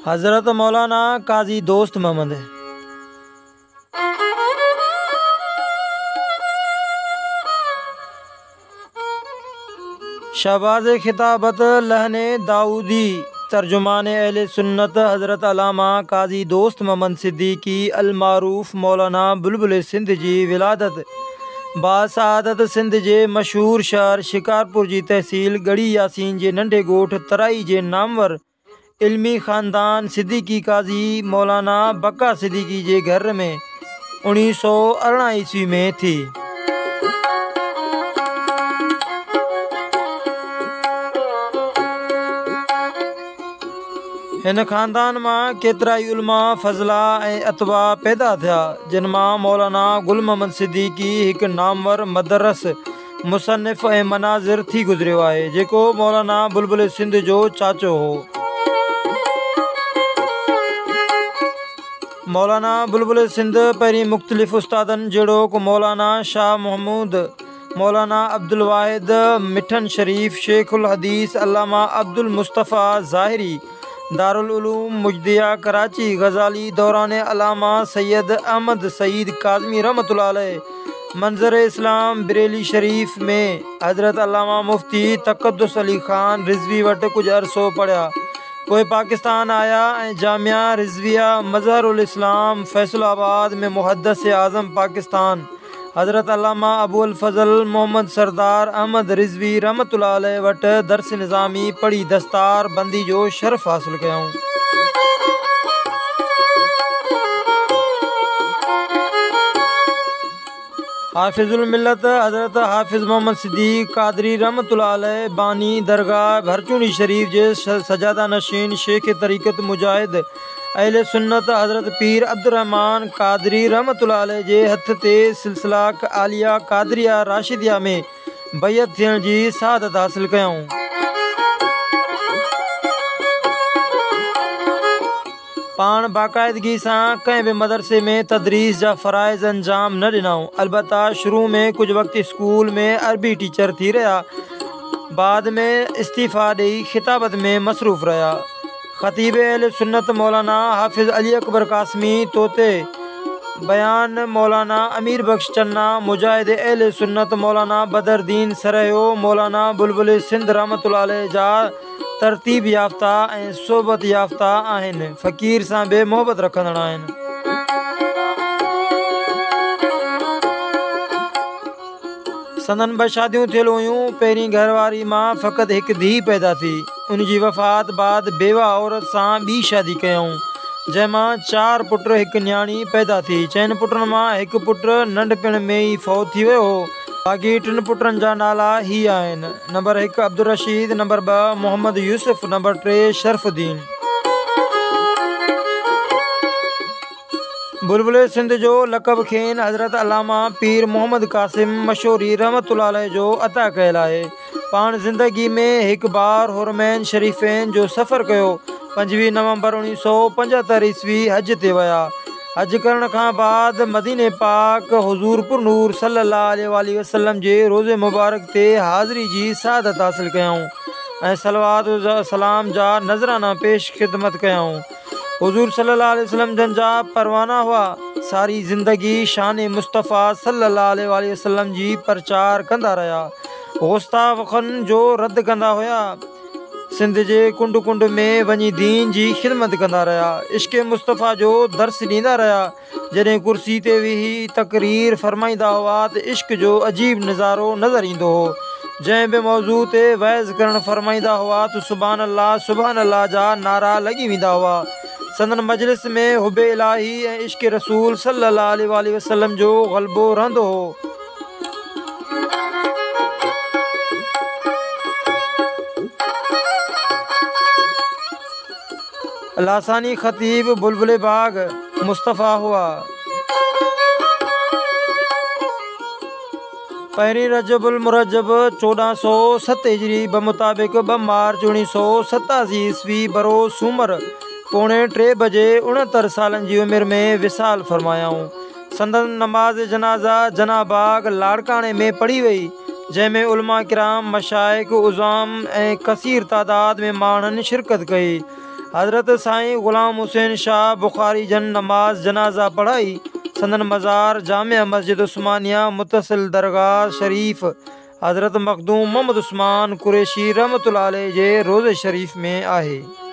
हज़रत मौलाना काजी दोस्त मोहम्मद। शहबाज़ खिताबत लहने दाऊदी तर्जुमान अहले सुन्नत हज़रत अल्लामा काजी दोस्त मोहम्मद सिद्दीकी अलमारूफ मौलाना बुलबुल सिंध जी विलादत बासादत सिंध जे मशहूर शहर शिकारपुर जी तहसील गढ़ी यासीन जे नंढे ॻोठ तराई जे नामवर इल्मी ख़ानदान सिद्दीकी काजी मौलाना बका सिद्दीकी जे घर में 1918 ईस्वी में थी। हिन ख़ानदान मां केतिराई उलमा फज़ला ऐं अतबा पैदा थिया, जिन मां मौलाना गुल मोहम्मद सिद्दीकी हिकु नामवर मदरस मुसन्निफ़ ऐं मनाज़िर थी गुज़रियो आहे, जेको मौलाना बुलबुल सिंध जो चाचो हो। मौलाना बुलबुल सिंध पहिरीं मुख़्तलिफ़ उस्तादनि जहिड़ोक मौलाना शाह महमूद, मौलाना अब्दुल वाहिद मिठन शरीफ, शेखुल हदीस अल्लामा अब्दुल मुस्तफ़ा ज़ाहिरी, दारुल उलूम मुजदिया कराची, गज़ाली दौरान अल्लामा सैयद अहमद सईद काज़मी रहमतुल्लाह अलैह, मंज़र इस्लाम बरेली शरीफ में हज़रत अल्लामा मुफ्ती तक़द्दुस अली ख़ान रिज़वी वटि कुछ अरसो पढ़िया। पोइ पाकिस्तान आया ऐं जामिया रिज़विया मज़हरुल इस्लाम फैसलाबाद में मुहद्दिस आज़म पाकिस्तान हज़रत अल्लामा अबू अल फ़ज़ल मोहम्मद सरदार अहमद रिज़वी रहमतुल्लाह अलैह वटि दर्स निज़ामी पढ़ी दस्तार बंदी जो शर्फ़ हासिल कयूं। हाफ़िज़ुल मिल्लत हज़रत हाफ़िज़ मोहम्मद सिद्दीक़ क़ादरी रहमतुल्लाह अलैह बानी दरगाह भरचूनी शरीफ जे सजादा नशीन शेख तरीक़त मुजाहिद अहले सुन्नत हज़रत पीर अब्दुर्रहमान क़ादरी रहमतुल्लाह अलैह जे हथ ते सिलसिला आलिया क़ादरिया राशिदिया में बैयत थियण जी सआदत हासिल कयूं। पाण बाक़ायदगी सां कंहिं बि मदरसे में तदरीस जा फ़राइज़ अंजाम न ॾिनऊं। अलबत्ता शुरू में कुछ वक्त स्कूल में अरबी टीचर थी रहा, बाद में इस्तीफ़ा ॾेई खिताबत में मसरूफ़ रहा। ख़तीब अहले सुन्नत मौलाना हाफ़िज़ अली अकबर कासमी तोते बयान मौलाना अमीर बख्श चन्ना, मुजाहिद अहले सुन्नत मौलाना बदरदीन सरयो, मौलाना बुलबुल सिंध रहमतुल्लाह अलैह जा तरतीब याफ़्ता ऐं सोबत याफ़्ता आहिनि, फ़क़ीर सां बे मोहबत रखंदड़ आहिनि। संदन 2 शादियूं थियल हुयूं। पहिरीं घरवारी मां फ़क़ति हिकु धीउ पैदा थी। उन जी वफ़ात बाद बेवा औरत सां ॿी शादी कयऊं, जंहिंमां 4 पुट हिकु न्याणी पैदा थी। 4 पुटनि मां हिकु पुटु नंढपिण में ई फ़ौत थी वियो हो। बाक़ी 3 पुटनि जा नाला ही आहिनि: number 1 Abdul Rashid, number 2 Mohammad Yusuf, number 3 Sharafuddin. बुलबुल सिंध जो लक़ब खेनि हज़रत अल्लामा पीर मोहम्मद कासिम मशहूरी रहमतुल्लाह अलैह जो अता कयल आहे। पाण ज़िंदगी में हिकु बार हुरमैन शरीफ़ैन जो सफ़र कयो। 25 नवंबर 1975 ईस्वी हज ते विया। हज करण खां बाद मदीने पाक हुज़ूर पुरनूर सल्लल्लाहु अलैहि वसल्लम जे रोज़े मुबारक ते हाज़िरी जी सआदत हासिल कयऊं ऐं सलवात सलाम जा नज़राना पेश ख़िदमत कयऊं। हुज़ूर सल्लल्लाहु अलैहि वसल्लम जन जा परवाना हुआ। सारी ज़िंदगी शान मुस्तफ़ा सल्लल्लाहु अलैहि वसल्लम जी प्रचार कंदा रहिया। गुस्ताख़नि जो रद्द कंदा हुया। सिंध जे कुंड कुंड में वञी दीन जी ख़िदमत कंदा रहिया। इश्क़ मुस्तफ़ा जो दर्स ॾींदा रहिया। जॾहिं कुर्सी ते वेही तक़रीर फ़रमाईंदा हुआ त इश्क़ जो अजीब नज़ारो नज़र ईंदो हो। जंहिं बि मौज़ू ते वहज़ करण फ़रमाईंदा हुआ त सुभान अल्लाह जा नारा लॻी वेंदा हुआ। संदन मजलिस में हुबे इलाही ऐं इश्क़ रसूल सल्लल्लाहु अलैहि वसल्लम जो ग़लबो रहंदो हो। लासानी ख़तीब बुलबुल बाग मुस्तफ़ा हुआ। पहिरीं रजबुल मुरजब 1407 हिजरी बमुताबिक़ 2 मार्च 1987 ईस्वी बरोज़ सूमर 2:45 बजे 69 सालनि जी उमिरि में विसाल फ़रमायाऊं। संदन नमाज़ जनाज़ा जना बाग लाड़काणे में पढ़ी वई, जंहिंमें उलमा किराम, मशाइख़, उज़ाम ऐं कसीर तादाद में माण्हुनि शिरकत कई। हज़रत साईं ग़ुलाम हुसैन शाह बुखारी जन नमाज जनाज़ा पढ़ाई। संदन मज़ार जामिया मस्जिद उस्मानिया मुत्तसिल दरगाह शरीफ हज़रत मखदूम मोहम्मद उस्मान कुरैशी रहमतुल्लाह अलैह जे रोज़े शरीफ़ में आहे।